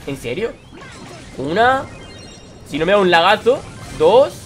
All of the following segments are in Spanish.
¿En serio? Una. Si no me da un lagazo. 2.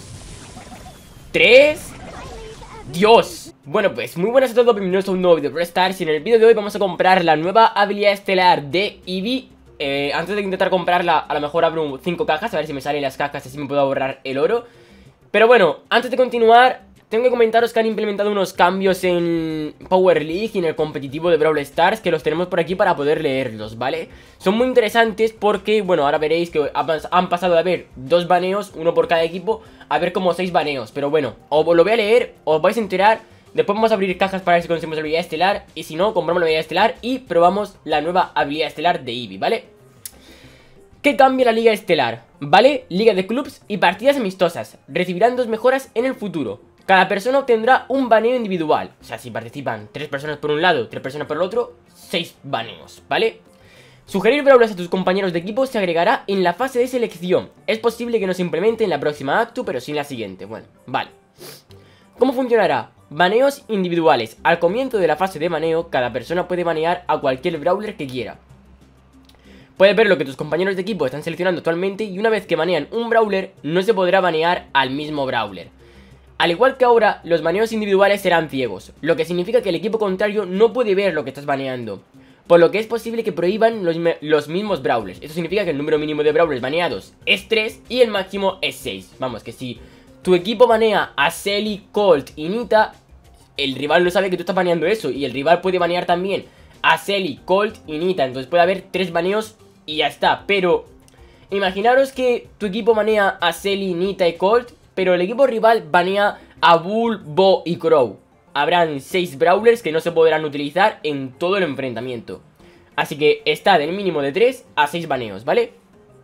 3. ¡Dios! Bueno, pues muy buenas a todos, bienvenidos a un nuevo vídeo de Brawl Stars. Y en el vídeo de hoy vamos a comprar la nueva habilidad estelar de Eevee. Antes de intentar comprarla, a lo mejor abro 5 cajas, a ver si me salen las cajas, así me puedo ahorrar el oro. Pero bueno, antes de continuar, tengo que comentaros que han implementado unos cambios en Power League y en el competitivo de Brawl Stars, que los tenemos por aquí para poder leerlos, ¿vale? Son muy interesantes porque, bueno, ahora veréis que han pasado de haber 2 baneos, uno por cada equipo, a ver como 6 baneos. Pero bueno, os lo voy a leer, os vais a enterar. Después vamos a abrir cajas para ver si conseguimos la habilidad estelar. Y si no, compramos la habilidad estelar y probamos la nueva habilidad estelar de Eevee, ¿vale? ¿Qué cambia la liga estelar? ¿Vale? Liga de clubs y partidas amistosas. Recibirán 2 mejoras en el futuro. Cada persona obtendrá un baneo individual. O sea, si participan 3 personas por un lado, 3 personas por el otro, 6 baneos, ¿vale? Sugerir brawlers a tus compañeros de equipo se agregará en la fase de selección. Es posible que no se implemente en la próxima acto, pero sí en la siguiente. Bueno, vale. ¿Cómo funcionará? Baneos individuales. Al comienzo de la fase de baneo, cada persona puede banear a cualquier brawler que quiera. Puedes ver lo que tus compañeros de equipo están seleccionando actualmente y una vez que banean un brawler, no se podrá banear al mismo brawler. Al igual que ahora, los baneos individuales serán ciegos, lo que significa que el equipo contrario no puede ver lo que estás baneando, por lo que es posible que prohíban los mismos brawlers. Esto significa que el número mínimo de brawlers baneados es 3 y el máximo es 6. Vamos, que si tu equipo banea a Selly, Colt y Nita, el rival no sabe que tú estás baneando eso, y el rival puede banear también a Selly, Colt y Nita. Entonces puede haber 3 baneos y ya está. Pero imaginaros que tu equipo banea a Selly, Nita y Colt, pero el equipo rival banea a Bull, Bo y Crow. Habrán 6 brawlers que no se podrán utilizar en todo el enfrentamiento. Así que está del mínimo de 3 a 6 baneos, ¿vale?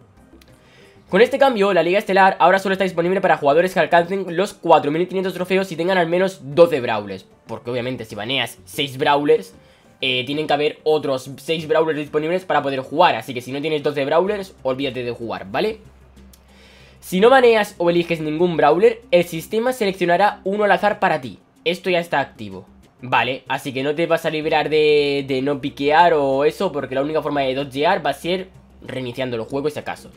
Con este cambio, la Liga Estelar ahora solo está disponible para jugadores que alcancen los 4500 trofeos y tengan al menos 12 brawlers. Porque obviamente si baneas 6 brawlers, tienen que haber otros 6 brawlers disponibles para poder jugar. Así que si no tienes 12 brawlers, olvídate de jugar, ¿vale? Si no baneas o eliges ningún brawler, el sistema seleccionará uno al azar para ti. Esto ya está activo, ¿vale? Así que no te vas a librar de no piquear o eso, porque la única forma de dodgear va a ser reiniciando el juego si acaso.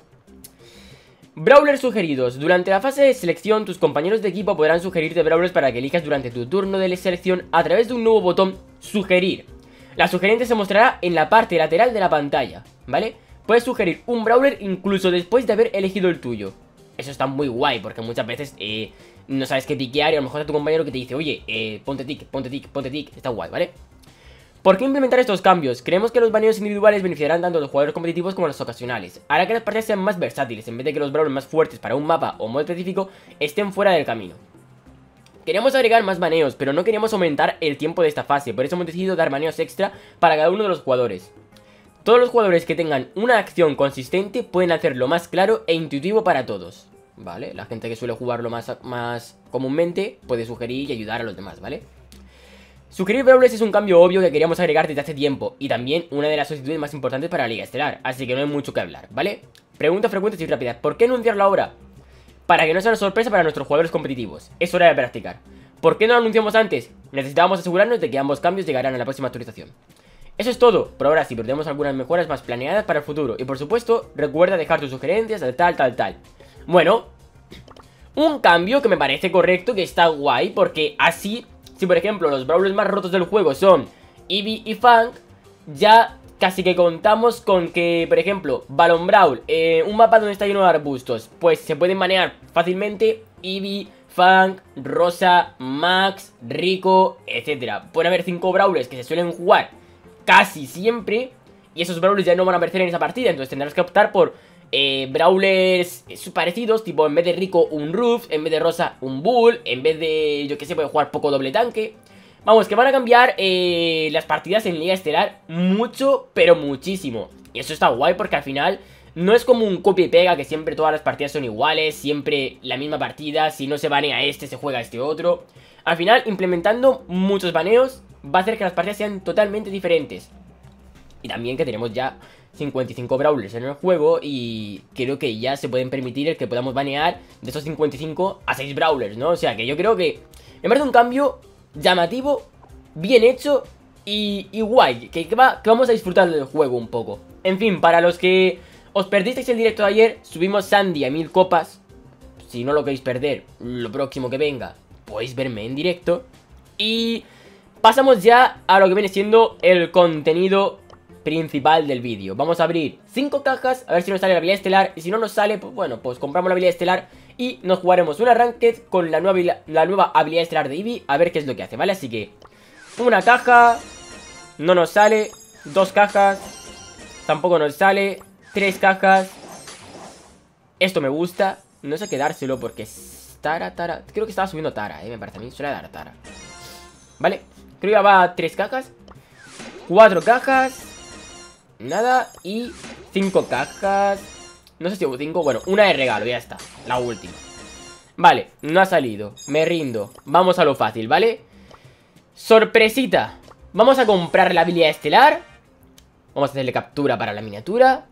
Brawlers sugeridos. Durante la fase de selección, tus compañeros de equipo podrán sugerirte brawlers para que elijas durante tu turno de selección a través de un nuevo botón, sugerir. La sugerencia se mostrará en la parte lateral de la pantalla, ¿vale? Puedes sugerir un brawler incluso después de haber elegido el tuyo. Eso está muy guay, porque muchas veces no sabes qué piquear y a lo mejor es tu compañero que te dice, oye, ponte tic, ponte tic, ponte tic. Está guay, ¿vale? ¿Por qué implementar estos cambios? Creemos que los baneos individuales beneficiarán tanto a los jugadores competitivos como a los ocasionales. Hará que las partidas sean más versátiles, en vez de que los brawlers más fuertes para un mapa o modo específico estén fuera del camino. Queríamos agregar más baneos, pero no queríamos aumentar el tiempo de esta fase, por eso hemos decidido dar baneos extra para cada uno de los jugadores. Todos los jugadores que tengan una acción consistente pueden hacerlo más claro e intuitivo para todos, ¿vale? La gente que suele jugarlo más comúnmente puede sugerir y ayudar a los demás, ¿vale? Sugerir brawlers es un cambio obvio que queríamos agregar desde hace tiempo y también una de las solicitudes más importantes para la Liga Estelar, así que no hay mucho que hablar, ¿vale? Preguntas frecuentes y rápidas. ¿Por qué anunciarlo ahora? Para que no sea una sorpresa para nuestros jugadores competitivos. Es hora de practicar. ¿Por qué no lo anunciamos antes? Necesitábamos asegurarnos de que ambos cambios llegarán a la próxima actualización. Eso es todo, por ahora sí, pero tenemos algunas mejoras más planeadas para el futuro. Y por supuesto, recuerda dejar tus sugerencias de tal. Bueno, un cambio que me parece correcto, que está guay, porque así, si por ejemplo los brawlers más rotos del juego son Eevee y Fang, ya casi que contamos con que, por ejemplo, Balon Brawl, un mapa donde está lleno de arbustos, pues se pueden manejar fácilmente Eevee, Fang, Rosa, Max, Rico, etcétera. Pueden haber 5 brawlers que se suelen jugar casi siempre y esos brawlers ya no van a aparecer en esa partida, entonces tendrás que optar por brawlers parecidos, tipo en vez de Rico un Ruff, en vez de Rosa un Bull, en vez de, yo que sé, puede jugar poco doble tanque. Vamos, que van a cambiar las partidas en Liga Estelar mucho, pero muchísimo. Y eso está guay porque al final no es como un copia y pega que siempre todas las partidas son iguales, siempre la misma partida, si no se banea este, se juega este otro. Al final, implementando muchos baneos va a hacer que las partidas sean totalmente diferentes. Y también que tenemos ya 55 brawlers en el juego y creo que ya se pueden permitir el que podamos banear de esos 55 a 6 brawlers, ¿no? O sea que yo creo que me parece un cambio llamativo, bien hecho y guay, que vamos a disfrutar del juego un poco. En fin, para los que os perdisteis el directo de ayer, subimos Sandy a 1000 copas. Si no lo queréis perder, lo próximo que venga, podéis verme en directo. Y pasamos ya a lo que viene siendo el contenido principal del vídeo. Vamos a abrir 5 cajas, a ver si nos sale la habilidad estelar. Y si no nos sale, pues bueno, pues compramos la habilidad estelar y nos jugaremos una ranked con la nueva habilidad estelar de Eevee. A ver qué es lo que hace, ¿vale? Así que una caja, no nos sale. 2 cajas, tampoco nos sale. 3 cajas. Esto me gusta. No sé quedárselo porque es Tara. Creo que estaba subiendo Tara, me parece a mí. Suele dar Tara. Vale, creo que ya va 3 cajas. 4 cajas. Nada. Y 5 cajas. No sé si hubo 5. Bueno, una de regalo, ya está. La última. Vale, no ha salido. Me rindo. Vamos a lo fácil, ¿vale? Sorpresita. Vamos a comprar la habilidad estelar. Vamos a hacerle captura para la miniatura.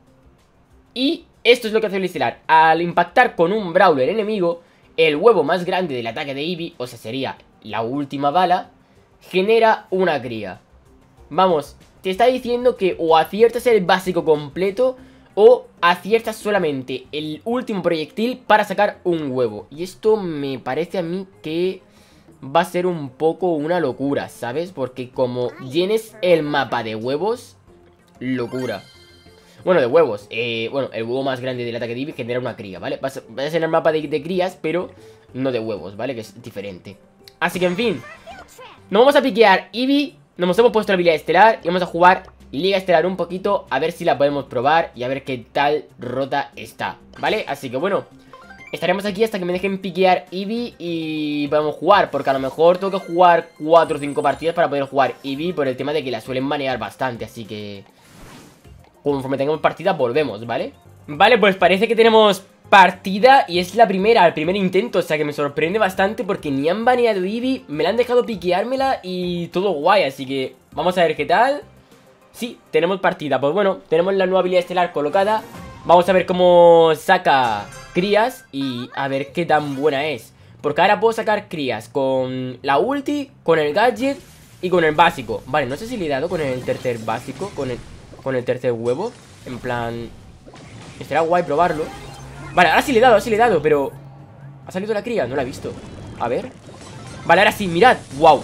Y esto es lo que hace el estelar. Al impactar con un brawler enemigo, el huevo más grande del ataque de Eevee, o sea, sería la última bala, genera una cría. Vamos, te está diciendo que o aciertas el básico completo o aciertas solamente el último proyectil para sacar un huevo. Y esto me parece a mí que va a ser un poco una locura, ¿sabes? Porque como llenes el mapa de huevos, locura. Bueno, de huevos, bueno, el huevo más grande del ataque de Eevee genera una cría, ¿vale? Va a ser el mapa de crías, pero no de huevos, ¿vale? Que es diferente. Así que, en fin, nos vamos a piquear Eevee. Nos hemos puesto la habilidad estelar y vamos a jugar Liga Estelar un poquito, a ver si la podemos probar y a ver qué tal rota está, ¿vale? Así que, bueno, estaremos aquí hasta que me dejen piquear Eevee y podamos jugar, porque a lo mejor tengo que jugar 4 o 5 partidas para poder jugar Eevee por el tema de que la suelen manejar bastante, así que conforme tengamos partida volvemos, ¿vale? Vale, pues parece que tenemos partida y es la primera, el primer intento, o sea que me sorprende bastante porque ni han baneado Eevee, me la han dejado piqueármela y todo guay, así que vamos a ver qué tal. Sí, tenemos partida, pues bueno, tenemos la nueva habilidad estelar colocada. Vamos a ver cómo saca crías y a ver qué tan buena es. Porque ahora puedo sacar crías con la ulti, con el gadget y con el básico. Vale, no sé si le he dado con el tercer básico, con el tercer huevo. En plan, estará guay probarlo. Vale, ahora sí le he dado, pero ¿ha salido la cría? No la he visto. A ver. Vale, ahora sí, mirad, wow.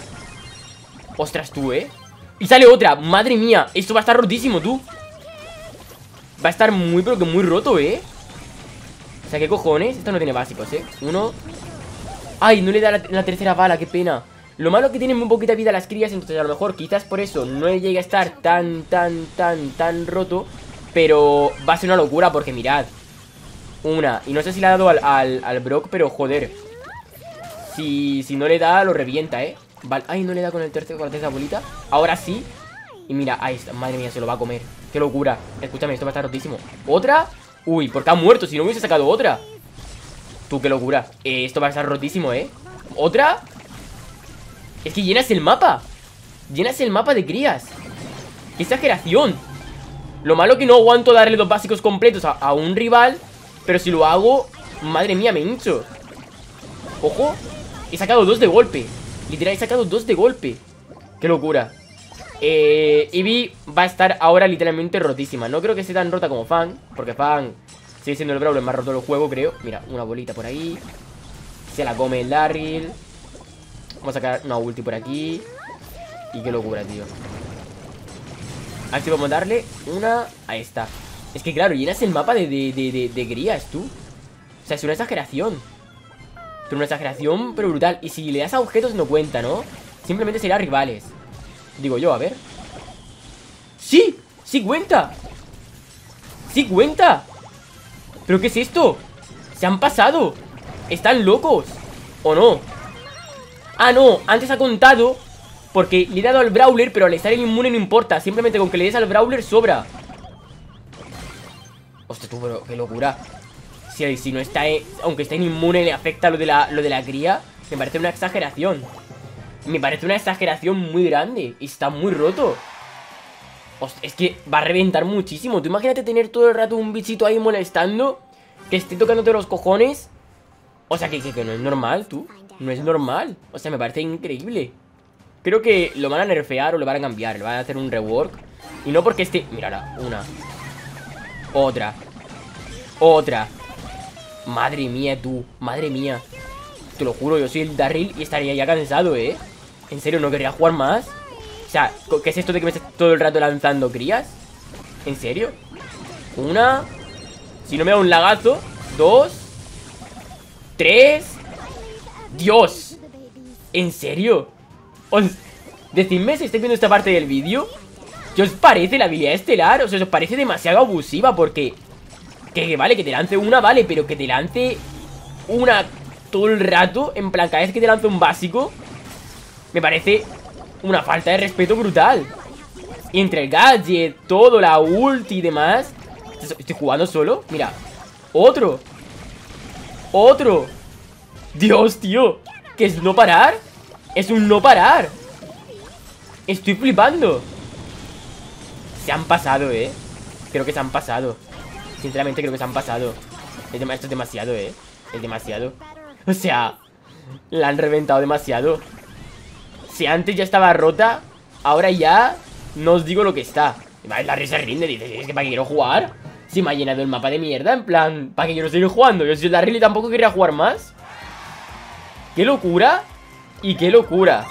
Ostras tú, y sale otra, madre mía. Esto va a estar rotísimo, tú. Va a estar muy, pero que muy roto, O sea, ¿qué cojones? Esto no tiene básicos, Uno. Ay, no le da la tercera bala, qué pena. Lo malo es que tienen muy poquita vida las crías, entonces a lo mejor quizás por eso no llegue a estar tan roto. Pero va a ser una locura porque mirad. Una, y no sé si le ha dado al Brock, pero joder. Si no le da, lo revienta, Vale, ay, no le da con la tercera bolita. Ahora sí. Y mira, ahí está, madre mía, se lo va a comer. Qué locura, escúchame, esto va a estar rotísimo. ¿Otra? Uy, porque ha muerto, si no hubiese sacado otra. Tú, qué locura, esto va a estar rotísimo, ¿Otra? Es que llenas el mapa. Llenas el mapa de crías. ¡Qué exageración! Lo malo que no aguanto darle 2 básicos completos a un rival. Pero si lo hago, madre mía, me hincho. Ojo, he sacado 2 de golpe. Literal, he sacado 2 de golpe. ¡Qué locura! Eevee va a estar ahora literalmente rotísima. No creo que esté tan rota como Fang, porque Fang sigue siendo el brawler más roto del juego, creo. Mira, una bolita por ahí. Se la come el Darryl. Vamos a sacar una ulti por aquí. Y qué locura, tío. A ver si vamos a darle una. Ahí está. Es que claro, llenas el mapa de crías, tú. O sea, es una exageración. Pero una exageración, pero brutal. Y si le das a objetos no cuenta, ¿no? Simplemente será rivales. Digo yo, a ver. ¡Sí! ¡Sí cuenta! ¡Sí cuenta! ¿Pero qué es esto? ¡Se han pasado! ¿Están locos? ¿O no? Ah, no, antes ha contado porque le he dado al brawler, pero al estar en inmune no importa. Simplemente con que le des al brawler sobra. Hostia, tú, pero qué locura. Si no está, aunque esté en inmune le afecta lo de la cría. Me parece una exageración. Me parece una exageración muy grande. Y está muy roto. Hostia, es que va a reventar muchísimo. Tú imagínate tener todo el rato un bichito ahí molestando, que esté tocándote los cojones. O sea, que no es normal, tú. No es normal. O sea, me parece increíble. Creo que lo van a nerfear o lo van a cambiar. Le van a hacer un rework. Y no porque esté... Mira ahora, una. Otra. Otra. Madre mía, tú. Madre mía. Te lo juro, yo soy el Darryl y estaría ya cansado, ¿eh? ¿En serio no querría jugar más? O sea, ¿qué es esto de que me estés todo el rato lanzando crías? ¿En serio? Una. Si no me da un lagazo. 2. 3. Dios. ¿En serio? Decidme si estáis viendo esta parte del vídeo. ¿Qué os parece la habilidad estelar? O sea, ¿os parece demasiado abusiva? Porque... Que vale, que te lance una, vale, pero que te lance una todo el rato, en plan, cada vez que te lance un básico, me parece una falta de respeto brutal. Y entre el gadget, todo, la ulti y demás, estoy jugando solo, mira. Otro. Otro. Dios, tío, ¿qué es no parar? Es un no parar. Estoy flipando. Se han pasado, creo que se han pasado. Sinceramente creo que se han pasado. Esto es demasiado, es demasiado. O sea, la han reventado demasiado. Si antes ya estaba rota, ahora ya no os digo lo que está. La risa rinde, dice, es que para qué quiero jugar. Si me ha llenado el mapa de mierda, en plan, para qué quiero seguir jugando. Yo soy la Riley y tampoco quería jugar más. ¡Qué locura! Y qué locura.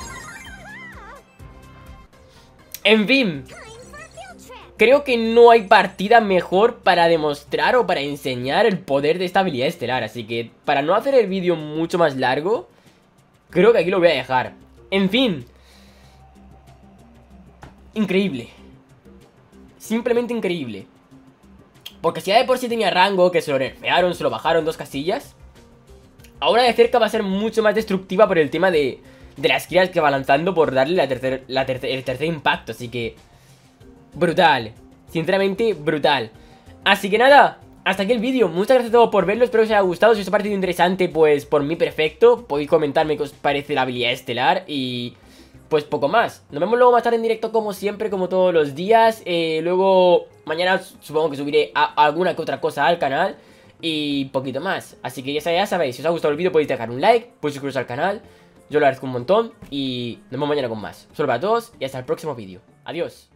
En fin, creo que no hay partida mejor para demostrar o para enseñar el poder de esta habilidad estelar. Así que, para no hacer el vídeo mucho más largo, creo que aquí lo voy a dejar. En fin. Increíble. Simplemente increíble. Porque si ya de por sí tenía rango, que se lo nerfearon, se lo bajaron 2 casillas, ahora de cerca va a ser mucho más destructiva por el tema de las crías que va lanzando, por darle el tercer impacto. Así que... brutal. Sinceramente, brutal. Así que nada, hasta aquí el vídeo. Muchas gracias a todos por verlo, espero que os haya gustado. Si os ha parecido interesante, pues por mí perfecto. Podéis comentarme qué os parece la habilidad estelar. Y pues poco más. Nos vemos luego más tarde en directo, como siempre, como todos los días. Luego mañana supongo que subiré alguna que otra cosa al canal. Y poquito más. Así que ya sabéis, si os ha gustado el vídeo podéis dejar un like, podéis suscribiros al canal. Yo lo agradezco un montón. Y nos vemos mañana con más. Solo para todos y hasta el próximo vídeo. Adiós.